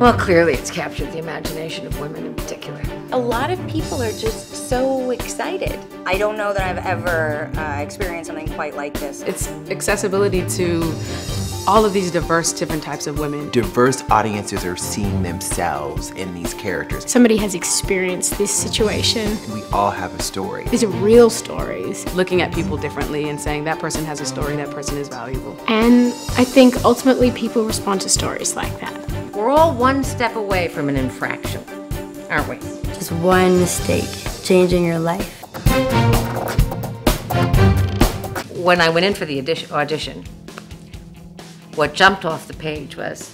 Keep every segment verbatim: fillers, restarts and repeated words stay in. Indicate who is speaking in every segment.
Speaker 1: Well, clearly it's captured the imagination of women in particular.
Speaker 2: A lot of people are just so excited. I don't know that I've ever uh, experienced something quite like this.
Speaker 3: It's accessibility to all of these diverse, different types of women.
Speaker 4: Diverse audiences are seeing themselves in these characters.
Speaker 5: Somebody has experienced this situation.
Speaker 4: We all have a story.
Speaker 5: These are real stories.
Speaker 3: Looking at people differently and saying that person has a story, that person is valuable.
Speaker 5: And I think ultimately people respond to stories like that.
Speaker 1: We're all one step away from an infraction, aren't we?
Speaker 6: Just one mistake, changing your life.
Speaker 1: When I went in for the audition, what jumped off the page was,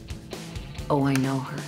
Speaker 1: oh, I know her.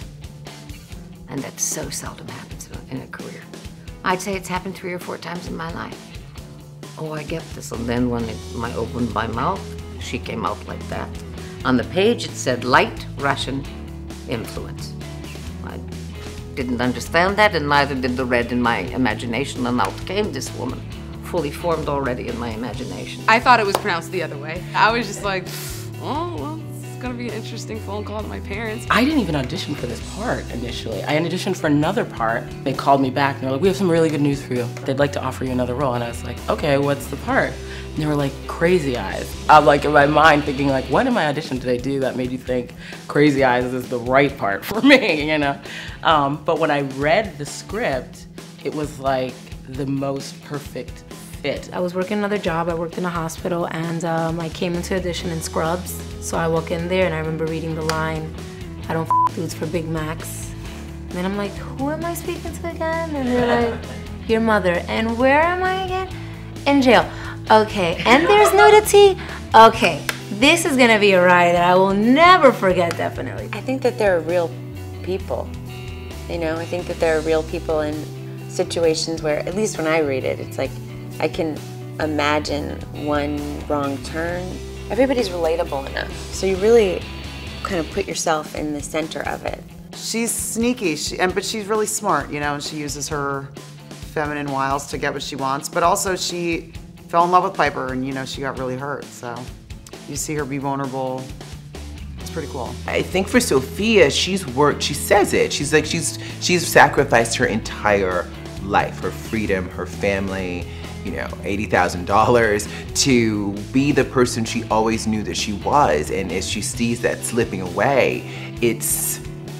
Speaker 1: And that so seldom happens in a career. I'd say it's happened three or four times in my life. Oh, I get this. And then when I opened my mouth, she came out like that. On the page, it said light Russian influence. I didn't understand that, and neither did the red in my imagination, and out came this woman, fully formed already in my imagination.
Speaker 3: I thought it was pronounced the other way. I was just like, oh, well, it's gonna be an interesting phone call to my parents.
Speaker 7: I didn't even audition for this part initially. I auditioned for another part. They called me back and they were like, we have some really good news for you. They'd like to offer you another role. And I was like, okay, what's the part? And they were like, Crazy Eyes. I'm like in my mind thinking like, what in my audition did I do that made you think Crazy Eyes is the right part for me, you know? Um, but when I read the script, it was like the most perfect fit.
Speaker 6: I was working another job. I worked in a hospital, and um, I came into audition in scrubs. So I walk in there and I remember reading the line, I don't f dudes for Big Macs. And then I'm like, who am I speaking to again? And they're like, your mother. And where am I again? In jail. Okay, and there's nudity? Okay, this is gonna be a ride that I will never forget, definitely.
Speaker 2: I think that there are real people, you know? I think that there are real people in situations where, at least when I read it, it's like, I can imagine one wrong turn. Everybody's relatable enough, so you really kind of put yourself in the center of it.
Speaker 8: She's sneaky, she, and but she's really smart, you know, and she uses her feminine wiles to get what she wants, but also she fell in love with Piper, and you know, she got really hurt, so you see her be vulnerable. It's pretty cool.
Speaker 4: I think for Sophia, she's worked, she says it, she's like, she's, she's sacrificed her entire life, her freedom, her family, you know, eighty thousand dollars to be the person she always knew that she was, and as she sees that slipping away, it's,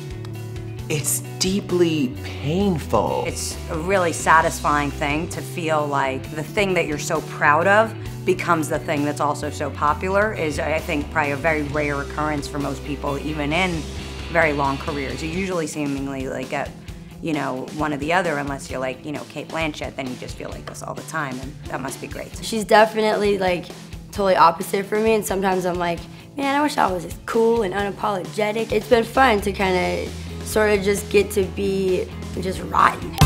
Speaker 4: it's deeply painful.
Speaker 2: It's a really satisfying thing to feel like the thing that you're so proud of becomes the thing that's also so popular is, I think, probably a very rare occurrence for most people, even in very long careers. You usually seemingly like get, you know, one or the other, unless you're like, you know, Kate Blanchett, then you just feel like this all the time, and that must be great.
Speaker 6: She's definitely like totally opposite for me, and sometimes I'm like, man, I wish I was as cool and unapologetic. It's been fun to kind of sort of just get to be just rotten.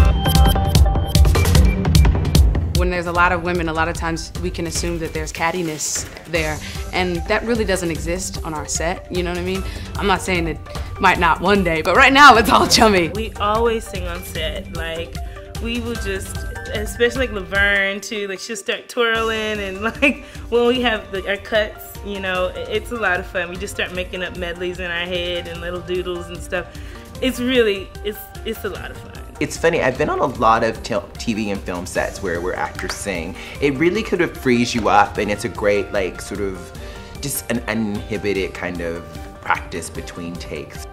Speaker 3: When there's a lot of women, a lot of times we can assume that there's cattiness there, and that really doesn't exist on our set, you know what I mean? I'm not saying it might not one day, but right now it's all chummy.
Speaker 9: We always sing on set, like, we will just, especially like Laverne too, like she'll start twirling, and like when we have the, our cuts, you know, it's a lot of fun. We just start making up medleys in our head and little doodles and stuff. It's really, it's, it's a lot of fun.
Speaker 4: It's funny, I've been on a lot of T V and film sets where, where actors sing. It really could have frees you up, and it's a great, like, sort of, just an uninhibited kind of practice between takes.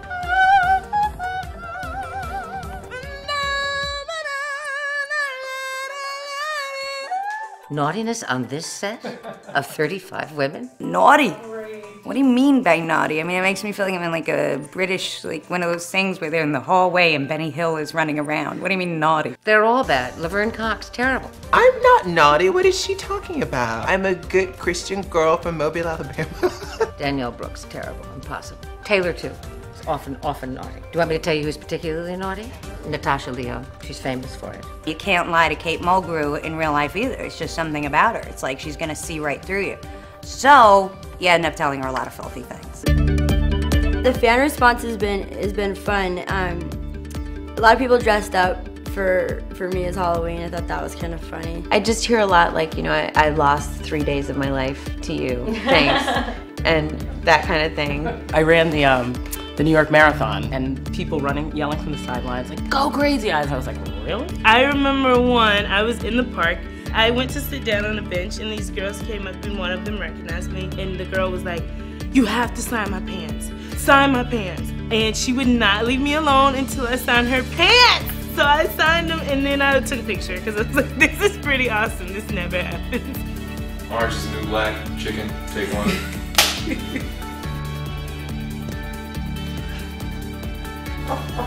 Speaker 1: Naughtiness on this set of thirty-five women?
Speaker 2: Naughty? What do you mean by naughty? I mean, it makes me feel like I'm in like a British, like one of those things where they're in the hallway and Benny Hill is running around. What do you mean naughty?
Speaker 1: They're all bad. Laverne Cox, terrible.
Speaker 4: I'm not naughty. What is she talking about? I'm a good Christian girl from Mobile, Alabama.
Speaker 1: Danielle Brooks, terrible, impossible. Taylor, too. Is often, often naughty. Do you want me to tell you who's particularly naughty? Natasha Lyonne. She's famous for it.
Speaker 2: You can't lie to Kate Mulgrew in real life either. It's just something about her. It's like she's gonna see right through you. So, you end up telling her a lot of filthy things.
Speaker 6: The fan response has been has been fun. Um, a lot of people dressed up for for me as Halloween. I thought that was kind of funny.
Speaker 10: I just hear a lot like, you know, I, I lost three days of my life to you, thanks, and that kind of thing.
Speaker 7: I ran the um, the New York Marathon, and people running, yelling from the sidelines, like, go Crazy Eyes. I was like, really?
Speaker 9: I remember one, I was in the park. I went to sit down on a bench and these girls came up and one of them recognized me and the girl was like, you have to sign my pants, sign my pants. And she would not leave me alone until I signed her pants. So I signed them and then I took a picture because I was like, this is pretty awesome, this never happens.
Speaker 11: Orange is the new black, chicken, take one.
Speaker 9: Oh, oh.